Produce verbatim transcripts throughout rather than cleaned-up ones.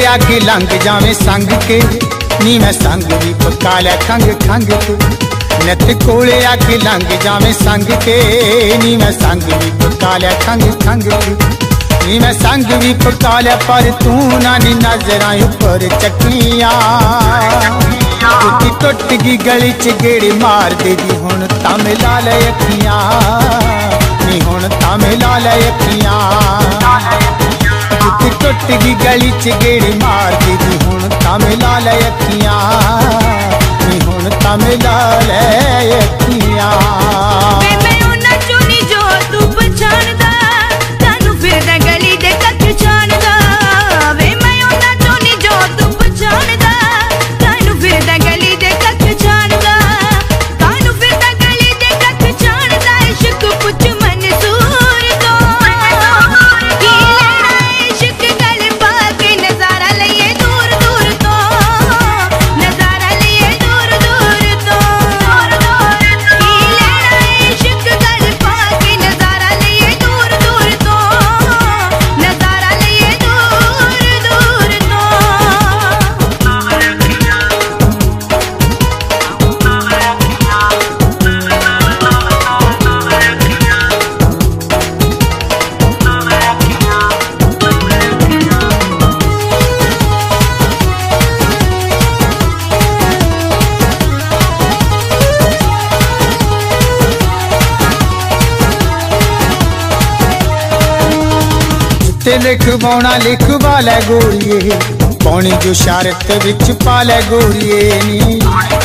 आके लंघ जावे संग के, नी मैं संग भी पका लै खंग खंग के। नित कोले आके लंघ जावे संग के, नी मैं संग भी पका लै खंग खंग के। नी मैं संग भी पका लै पर तू ना नी नजरां उपर चकिया। टुटी टुट गई गली च गेड़ी मार देगी हुण तां मिला लै अखियां, नी हुण तां मिला लै अखियां। टुटी टुट गई गली च गेड़ी मार देगी हुण तां मिला लै अखियां, नी हुण तां मिला लै अखियां। ते लिखवाना लिखवा लै गोरिए, पौनी जो शरत विच पा लै गोरिए नी।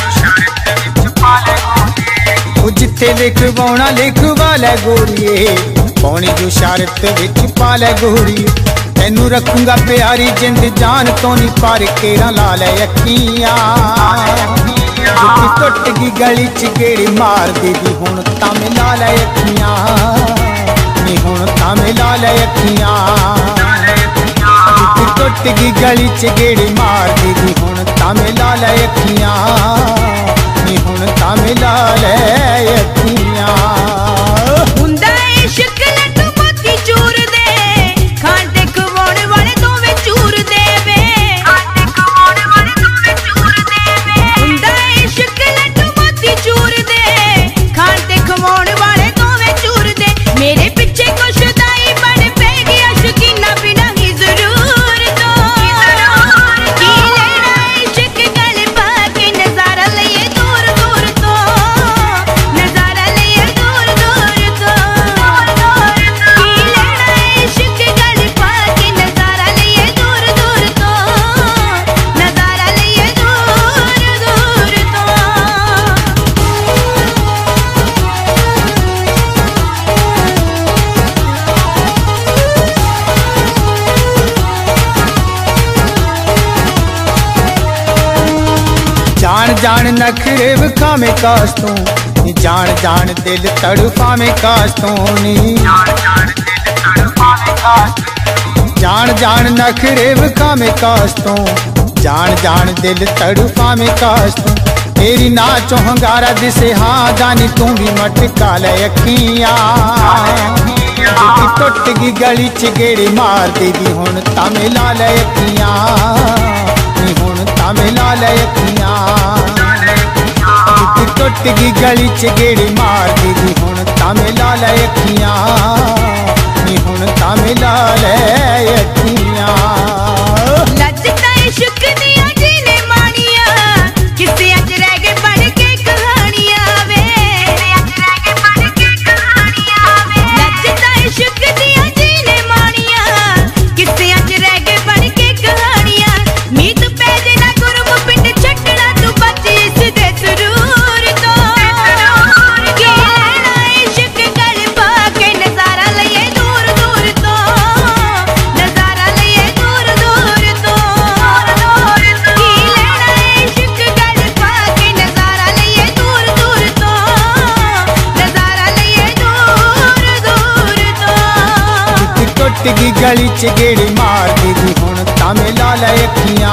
जिथे लिखवाना लिखवा लै गोरिए, पौनी जो शरत विच पा लै गोरिए। तैनू रखूंगा प्यारी जिंद जान तो नी पर केरा ला लै अखियां। टुटी टुट गई गली च गेड़ी मार देगी हुण तां मिला लै अखियां, नी हुण तां मिला लै अखियां। टुटी टुट गई गली च गेड़ी मार देगी हुण तां मिला लै अखियां, नी हुण तां मिला लै अखियां। जान जान नखरे विखावे काश तू, जान जान दिल तड़फावे काश तू नी। जान जान नखरे विखावे काश तू, जान जान दिल तड़फावे काश तू। तेरी नाचो हंगारा दिसे हाँ जानी तू भी मटका लै अखियां। टुटी टुट गई गली च गेड़ी मार देगी हुण तां मिला लै अखियां, नी हुण तां मिला लै अखियां। टुटी टुट गई गली च गेड़ी मार देगी हुण तां मिला लै अखियां, नी हुण तां मिला लै अखियां। टुट गई गली च गेड़ी मार देगी हुण तां मिला लै अखियां,